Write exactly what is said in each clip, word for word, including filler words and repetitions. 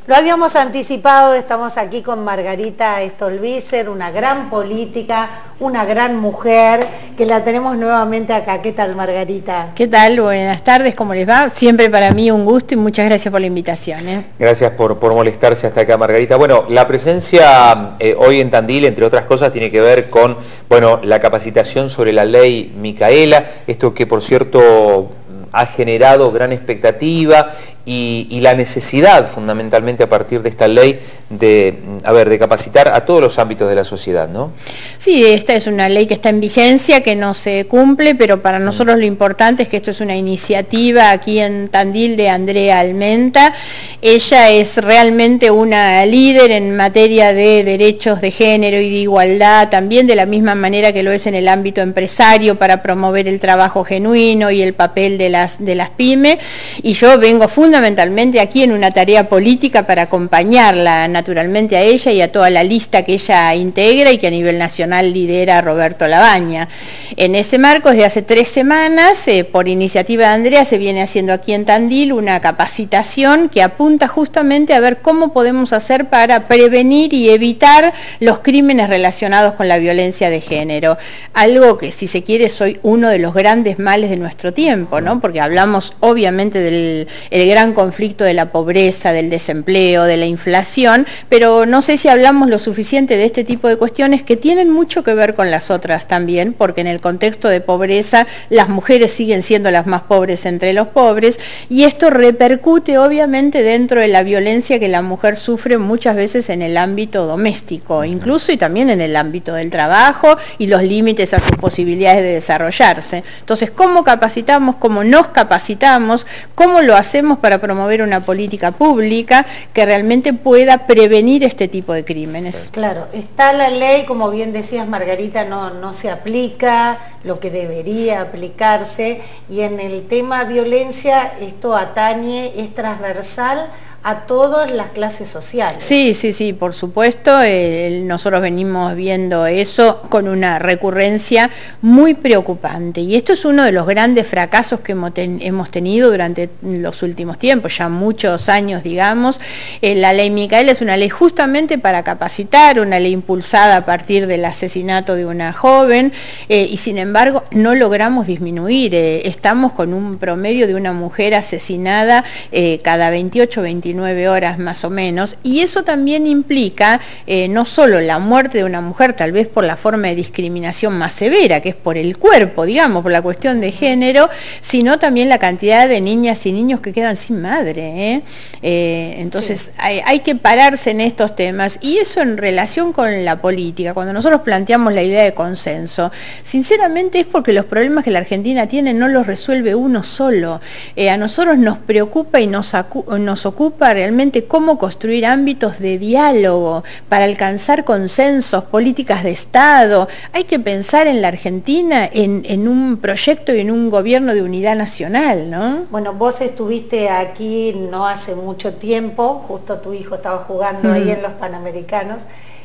Lo habíamos anticipado, estamos aquí con Margarita Stolbizer, una gran política, una gran mujer, que la tenemos nuevamente acá. ¿Qué tal, Margarita? ¿Qué tal? Buenas tardes, ¿cómo les va? Siempre para mí un gusto y muchas gracias por la invitación. ¿eh? Gracias por, por molestarse hasta acá, Margarita. Bueno, la presencia eh, hoy en Tandil, entre otras cosas, tiene que ver con, bueno, la capacitación sobre la ley Micaela, esto que, por cierto, ha generado gran expectativa y, y la necesidad, fundamentalmente a partir de esta ley, de, a ver, de capacitar a todos los ámbitos de la sociedad, ¿no? Sí, esta es una ley que está en vigencia, que no se cumple, pero para nosotros lo importante es que esto es una iniciativa aquí en Tandil de Andrea Almenta. Ella es realmente una líder en materia de derechos de género y de igualdad, también de la misma manera que lo es en el ámbito empresario para promover el trabajo genuino y el papel de las, de las pymes. Y yo vengo fundamentalmente aquí en una tarea política para acompañarla naturalmente a ella y a toda la lista que ella integra y que a nivel nacional lidera Roberto Labaña. En ese marco, desde hace tres semanas, eh, por iniciativa de Andrea, se viene haciendo aquí en Tandil una capacitación que apunta justamente a ver cómo podemos hacer para prevenir y evitar los crímenes relacionados con la violencia de género. Algo que, si se quiere, soy uno de los grandes males de nuestro tiempo, ¿no? Porque hablamos obviamente del el gran conflicto de la pobreza, del desempleo, de la inflación, pero no sé si hablamos lo suficiente de este tipo de cuestiones que tienen mucho que ver con las otras también, porque en el contexto de pobreza las mujeres siguen siendo las más pobres entre los pobres, y esto repercute obviamente dentro de la violencia que la mujer sufre muchas veces en el ámbito doméstico, incluso y también en el ámbito del trabajo y los límites a sus posibilidades de desarrollarse. Entonces, ¿cómo capacitamos? ¿Cómo nos capacitamos? ¿Cómo lo hacemos para promover una política pública que realmente pueda prevenir este tipo de crímenes? Claro, está la ley, como bien decías, Margarita, no, no se aplica lo que debería aplicarse, y en el tema violencia esto atañe, es transversal a todas las clases sociales. Sí, sí, sí, por supuesto. Eh, nosotros venimos viendo eso con una recurrencia muy preocupante, y esto es uno de los grandes fracasos que hemos, ten, hemos tenido durante los últimos tiempos, ya muchos años, digamos. Eh, la ley Micaela es una ley justamente para capacitar, una ley impulsada a partir del asesinato de una joven, eh, y sin embargo no logramos disminuir. Eh, estamos con un promedio de una mujer asesinada eh, cada veintiocho, veintinueve horas más o menos, y eso también implica eh, no solo la muerte de una mujer, tal vez por la forma de discriminación más severa, que es por el cuerpo, digamos, por la cuestión de género, sino también la cantidad de niñas y niños que quedan sin madre. ¿eh? Eh, entonces sí. hay, hay que pararse en estos temas, y eso en relación con la política. Cuando nosotros planteamos la idea de consenso, sinceramente es porque los problemas que la Argentina tiene no los resuelve uno solo. Eh, a nosotros nos preocupa y nos, nos ocupa realmente cómo construir ámbitos de diálogo para alcanzar consensos, políticas de Estado. Hay que pensar en la Argentina en, en un proyecto y en un gobierno de unidad nacional, ¿no? Bueno, vos estuviste aquí no hace mucho tiempo, justo tu hijo estaba jugando mm. ahí en los Panamericanos,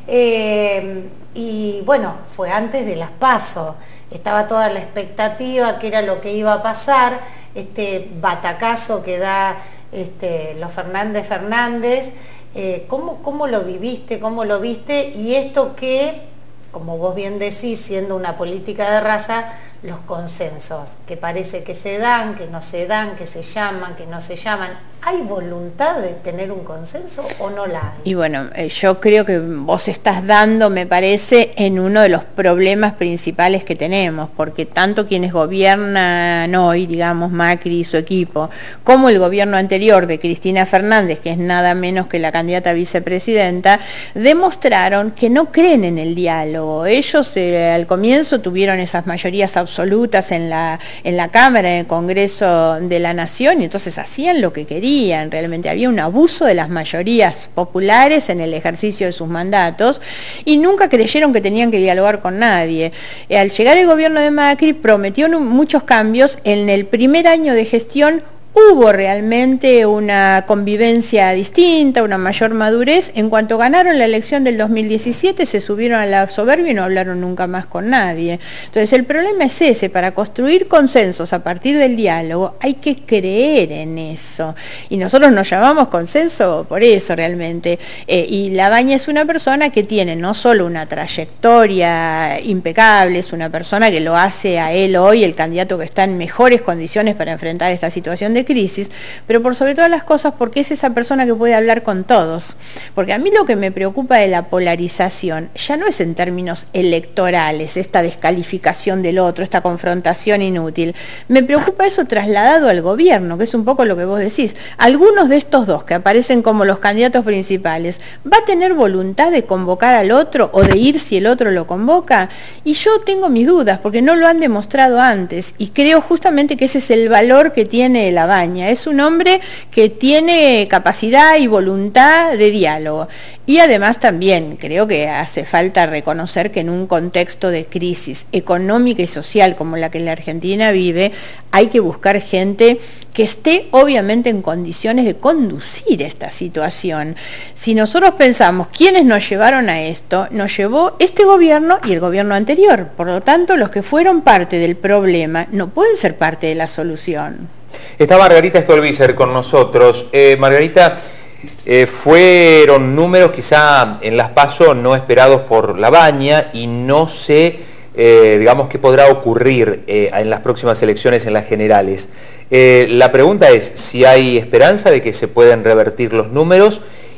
eh, y bueno, fue antes de las PASO, estaba toda la expectativa que era lo que iba a pasar, este batacazo que da Este, los Fernández Fernández, eh, ¿cómo, ¿cómo lo viviste? ¿Cómo lo viste? Y esto que, como vos bien decís, siendo una política de raza, los consensos, que parece que se dan, que no se dan, que se llaman, que no se llaman. ¿Hay voluntad de tener un consenso o no la hay? Y bueno, eh, yo creo que vos estás dando, me parece, en uno de los problemas principales que tenemos, porque tanto quienes gobiernan hoy, digamos Macri y su equipo, como el gobierno anterior de Cristina Fernández, que es nada menos que la candidata a vicepresidenta, demostraron que no creen en el diálogo. Ellos eh, al comienzo tuvieron esas mayorías absolutas en la, en la Cámara, en el Congreso de la Nación, y entonces hacían lo que querían. Realmente había un abuso de las mayorías populares en el ejercicio de sus mandatos, y nunca creyeron que tenían que dialogar con nadie. Al llegar el gobierno de Macri prometió muchos cambios. En el primer año de gestión hubo realmente una convivencia distinta, una mayor madurez. En cuanto ganaron la elección del dos mil diecisiete, se subieron a la soberbia y no hablaron nunca más con nadie. Entonces el problema es ese: para construir consensos a partir del diálogo hay que creer en eso. Y nosotros nos llamamos consenso por eso realmente. Eh, y Labaña es una persona que tiene no solo una trayectoria impecable, es una persona que lo hace a él hoy el candidato que está en mejores condiciones para enfrentar esta situación de crisis, pero por sobre todas las cosas porque es esa persona que puede hablar con todos. Porque a mí lo que me preocupa de la polarización ya no es en términos electorales, esta descalificación del otro, esta confrontación inútil. Me preocupa eso trasladado al gobierno, que es un poco lo que vos decís. Algunos de estos dos que aparecen como los candidatos principales, ¿va a tener voluntad de convocar al otro o de ir si el otro lo convoca? Y yo tengo mis dudas porque no lo han demostrado antes, y creo justamente que ese es el valor que tiene Labaña. Es un hombre que tiene capacidad y voluntad de diálogo. Y además también creo que hace falta reconocer que en un contexto de crisis económica y social como la que la Argentina vive, hay que buscar gente que esté obviamente en condiciones de conducir esta situación. Si nosotros pensamos quiénes nos llevaron a esto, nos llevó este gobierno y el gobierno anterior. Por lo tanto, los que fueron parte del problema no pueden ser parte de la solución. Está Margarita Stolbizer con nosotros. Eh, Margarita, eh, fueron números quizá en las PASO no esperados por Labaña y no sé, eh, digamos, qué podrá ocurrir eh, en las próximas elecciones, en las generales. Eh, la pregunta es si hay esperanza de que se puedan revertir los números.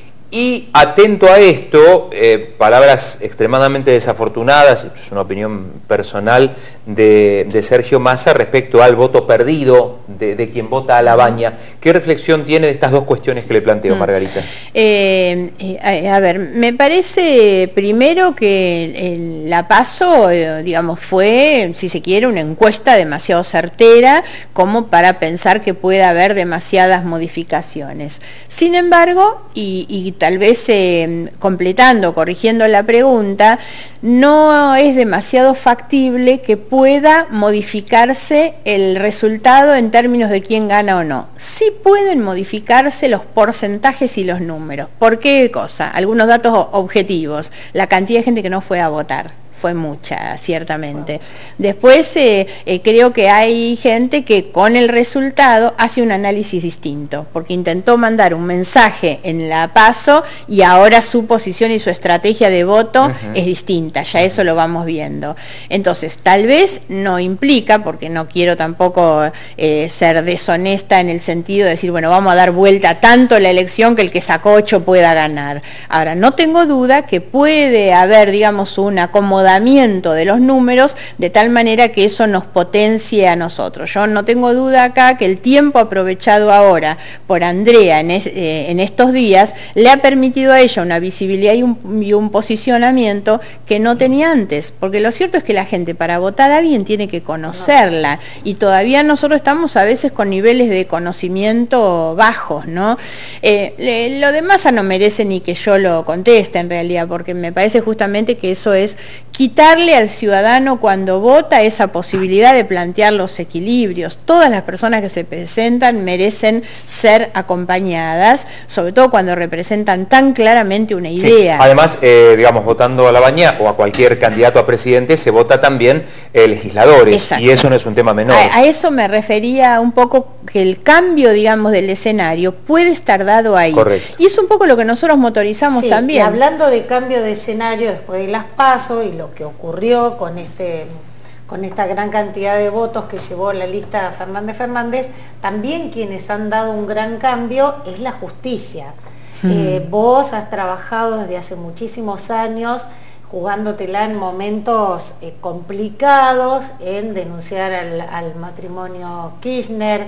Y atento a esto, eh, palabras extremadamente desafortunadas, esto es una opinión personal de, de Sergio Massa respecto al voto perdido de, de quien vota a Labaña. ¿Qué reflexión tiene de estas dos cuestiones que le planteo, Margarita? Eh, eh, a ver, me parece primero que el, el, la PASO, eh, digamos, fue, si se quiere, una encuesta demasiado certera como para pensar que puede haber demasiadas modificaciones. Sin embargo, y, y tal vez eh, completando, corrigiendo la pregunta, no es demasiado factible que pueda modificarse el resultado en términos de quién gana o no. Sí pueden modificarse los porcentajes y los números. ¿Por qué cosa? Algunos datos objetivos. La cantidad de gente que no fue a votar fue mucha, ciertamente. Después eh, eh, creo que hay gente que con el resultado hace un análisis distinto, porque intentó mandar un mensaje en la PASO y ahora su posición y su estrategia de voto uh-huh. es distinta, ya eso lo vamos viendo. Entonces, tal vez no implica, porque no quiero tampoco eh, ser deshonesta en el sentido de decir, bueno, vamos a dar vuelta tanto la elección que el que sacó ocho pueda ganar. Ahora, no tengo duda que puede haber, digamos, un acomodamiento de los números de tal manera que eso nos potencie a nosotros. Yo no tengo duda acá que el tiempo aprovechado ahora por Andrea en, es, eh, en estos días le ha permitido a ella una visibilidad y un, y un posicionamiento que no tenía antes, porque lo cierto es que la gente para votar a alguien tiene que conocerla y todavía nosotros estamos a veces con niveles de conocimiento bajos, ¿no? Eh, le, lo demás no merece ni que yo lo conteste en realidad, porque me parece justamente que eso es quitarle al ciudadano cuando vota esa posibilidad de plantear los equilibrios. Todas las personas que se presentan merecen ser acompañadas, sobre todo cuando representan tan claramente una idea. Sí. Además, eh, digamos, votando a Labaña o a cualquier candidato a presidente, se vota también eh, legisladores. Exacto. Y eso no es un tema menor. A, a eso me refería un poco, que el cambio, digamos, del escenario puede estar dado ahí. Correcto. Y es un poco lo que nosotros motorizamos sí, también. Y hablando de cambio de escenario después de las PASO y lo que ocurrió con este con esta gran cantidad de votos que llevó la lista Fernández Fernández, también quienes han dado un gran cambio es la justicia. Hmm. Eh, vos has trabajado desde hace muchísimos años jugándotela en momentos eh, complicados, en denunciar al, al matrimonio Kirchner,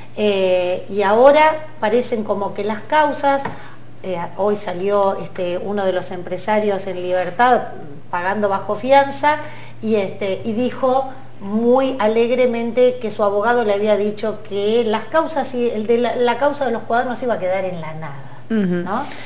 eh, y ahora parecen como que las causas, eh, hoy salió este, uno de los empresarios en libertad pagando bajo fianza y, este, y dijo muy alegremente que su abogado le había dicho que las causas, el de la, la causa de los cuadernos iba a quedar en la nada. Uh-huh. ¿No?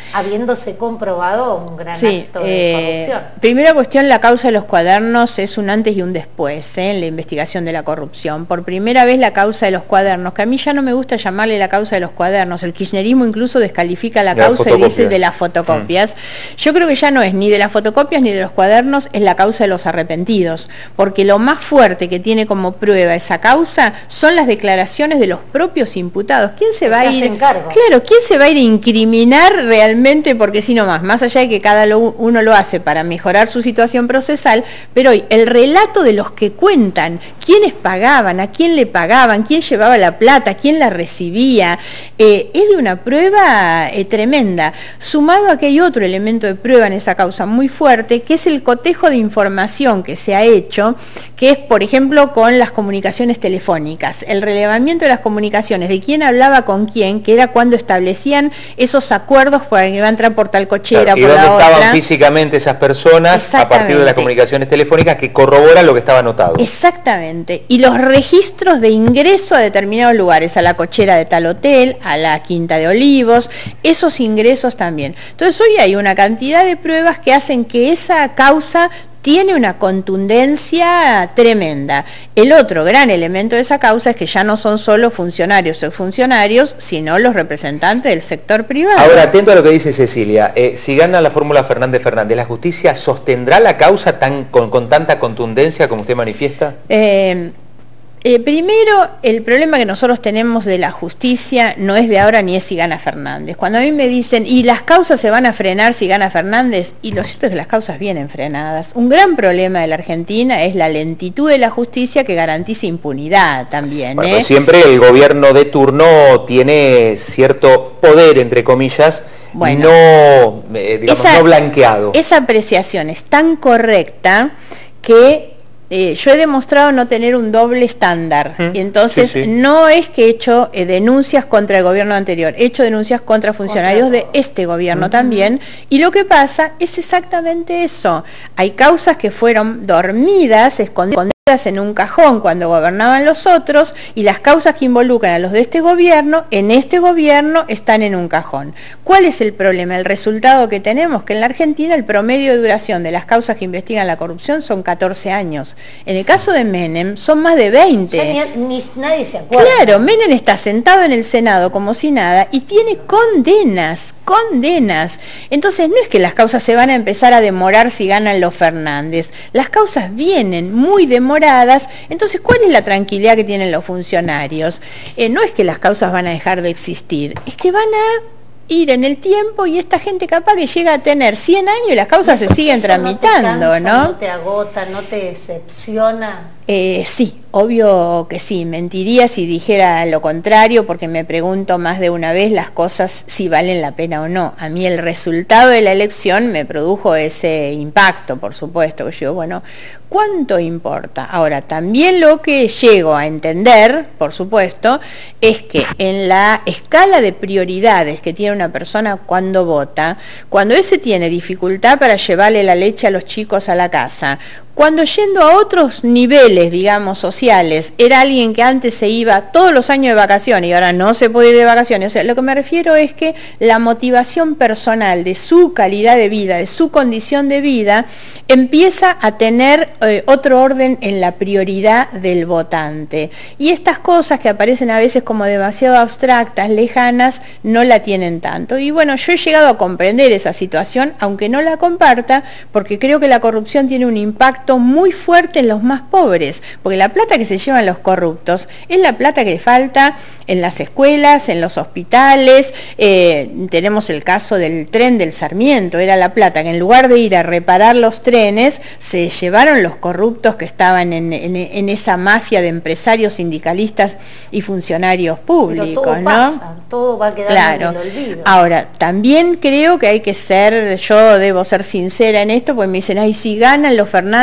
habiéndose comprobado un gran sí, acto de eh, corrupción. Primera cuestión, la causa de los cuadernos es un antes y un después ¿eh? en la investigación de la corrupción. Por primera vez la causa de los cuadernos, que a mí ya no me gusta llamarle la causa de los cuadernos, el kirchnerismo incluso descalifica la de causa y dice de las fotocopias. Mm. Yo creo que ya no es ni de las fotocopias ni de los cuadernos, es la causa de los arrepentidos, porque lo más fuerte que tiene como prueba esa causa son las declaraciones de los propios imputados. ¿Quién se va a ir? Claro, ¿quién se va a ir a incriminar realmente? Porque si no más, más allá de que cada uno lo hace para mejorar su situación procesal, pero hoy el relato de los que cuentan, quiénes pagaban, a quién le pagaban, quién llevaba la plata, quién la recibía, eh, es de una prueba eh, tremenda, sumado a que hay otro elemento de prueba en esa causa muy fuerte, que es el cotejo de información que se ha hecho, que es, por ejemplo, con las comunicaciones telefónicas, el relevamiento de las comunicaciones, de quién hablaba con quién, que era cuando establecían esos acuerdos para que iba a entrar por tal cochera, claro, por la otra. ¿Y dónde estaban físicamente esas personas a partir de las comunicaciones telefónicas que corroboran lo que estaba anotado? Exactamente. Y los registros de ingreso a determinados lugares, a la cochera de tal hotel, a la Quinta de Olivos, esos ingresos también. Entonces hoy hay una cantidad de pruebas que hacen que esa causa tiene una contundencia tremenda. El otro gran elemento de esa causa es que ya no son solo funcionarios o funcionarios, sino los representantes del sector privado. Ahora, atento a lo que dice Cecilia, eh, si gana la fórmula Fernández Fernández, ¿la justicia sostendrá la causa tan, con, con tanta contundencia como usted manifiesta? Eh, Eh, primero, el problema que nosotros tenemos de la justicia no es de ahora ni es si gana Fernández. Cuando a mí me dicen, ¿y las causas se van a frenar si gana Fernández? Y lo cierto es que las causas vienen frenadas. Un gran problema de la Argentina es la lentitud de la justicia que garantiza impunidad también. Bueno, ¿eh? pues siempre el gobierno de turno tiene cierto poder, entre comillas, bueno, no, eh, digamos, esa, no blanqueado. Esa apreciación es tan correcta que Eh, yo he demostrado no tener un doble estándar, mm, y entonces sí, sí. no es que he hecho eh, denuncias contra el gobierno anterior, he hecho denuncias contra funcionarios contra de este gobierno mm. también, y lo que pasa es exactamente eso. Hay causas que fueron dormidas, escondidas en un cajón cuando gobernaban los otros, y las causas que involucran a los de este gobierno, en este gobierno están en un cajón. ¿Cuál es el problema? El resultado que tenemos, que en la Argentina el promedio de duración de las causas que investigan la corrupción son catorce años. En el caso de Menem son más de veinte. Ya ni, ni nadie se acuerda. Claro, Menem está sentado en el Senado como si nada y tiene condenas, condenas. Entonces no es que las causas se van a empezar a demorar si ganan los Fernández. Las causas vienen muy demoradas. Entonces, ¿cuál es la tranquilidad que tienen los funcionarios? Eh, no es que las causas van a dejar de existir, es que van a ir en el tiempo y esta gente capaz que llega a tener cien años y las causas eso, se siguen tramitando, no te cansa, ¿no? No te agota, no te decepciona. Eh, sí, obvio que sí, mentiría si dijera lo contrario, porque me pregunto más de una vez las cosas si valen la pena o no. A mí el resultado de la elección me produjo ese impacto, por supuesto, que yo, bueno, ¿cuánto importa? Ahora, también lo que llego a entender, por supuesto, es que en la escala de prioridades que tiene una persona cuando vota, cuando ese tiene dificultad para llevarle la leche a los chicos a la casa, cuando yendo a otros niveles, digamos, sociales, era alguien que antes se iba todos los años de vacaciones y ahora no se puede ir de vacaciones. O sea, lo que me refiero es que la motivación personal de su calidad de vida, de su condición de vida, empieza a tener eh, otro orden en la prioridad del votante. Y estas cosas que aparecen a veces como demasiado abstractas, lejanas, no la tienen tanto. Y bueno, yo he llegado a comprender esa situación, aunque no la comparta, porque creo que la corrupción tiene un impacto muy fuerte en los más pobres, porque la plata que se llevan los corruptos es la plata que falta en las escuelas, en los hospitales. Eh, tenemos el caso del tren del Sarmiento, era la plata que en lugar de ir a reparar los trenes, se llevaron los corruptos que estaban en, en, en esa mafia de empresarios, sindicalistas y funcionarios públicos. Pero todo ¿no? pasa, todo va quedando claro. en el olvido. Ahora, también creo que hay que ser, yo debo ser sincera en esto, porque me dicen, ay, si ganan los Fernández,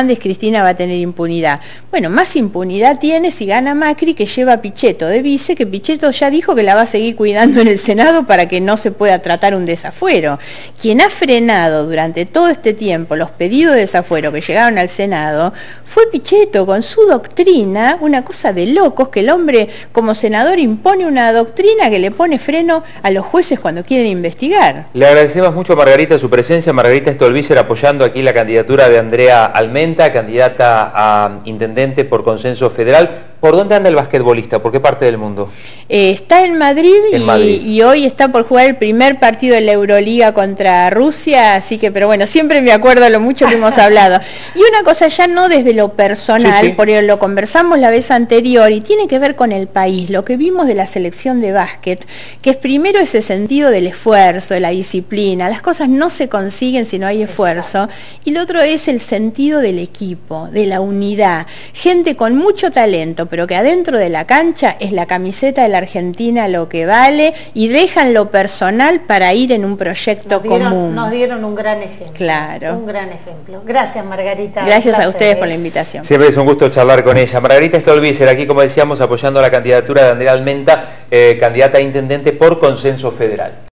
Fernández, Cristina va a tener impunidad. Bueno, más impunidad tiene si gana Macri, que lleva a Pichetto de vice, que Pichetto ya dijo que la va a seguir cuidando en el Senado para que no se pueda tratar un desafuero. Quien ha frenado durante todo este tiempo los pedidos de desafuero que llegaron al Senado fue Pichetto, con su doctrina, una cosa de locos, que el hombre como senador impone una doctrina que le pone freno a los jueces cuando quieren investigar. Le agradecemos mucho a Margarita su presencia. Margarita Stolbizer apoyando aquí la candidatura de Andrea Almenta, candidata a intendente por consenso federal. ¿Por dónde anda el basquetbolista? ¿Por qué parte del mundo? Eh, está en Madrid, en y, Madrid y hoy está por jugar el primer partido de la Euroliga contra Rusia, así que, pero bueno, siempre me acuerdo lo mucho que hemos hablado. Y una cosa ya no desde lo personal, sí, sí. porque lo conversamos la vez anterior y tiene que ver con el país, lo que vimos de la selección de básquet, que es primero ese sentido del esfuerzo, de la disciplina, las cosas no se consiguen si no hay esfuerzo. Exacto. Y lo otro es el sentido del equipo, de la unidad, gente con mucho talento, pero que adentro de la cancha es la camiseta de la Argentina lo que vale y dejan lo personal para ir en un proyecto nos dieron, común. Nos dieron un gran ejemplo. Claro. Un gran ejemplo. Gracias, Margarita. Gracias placer, a ustedes eh. por la invitación. Siempre es un gusto charlar con ella. Margarita Stolbizer, aquí como decíamos, apoyando la candidatura de Andrea Almenta, eh, candidata a intendente por consenso federal.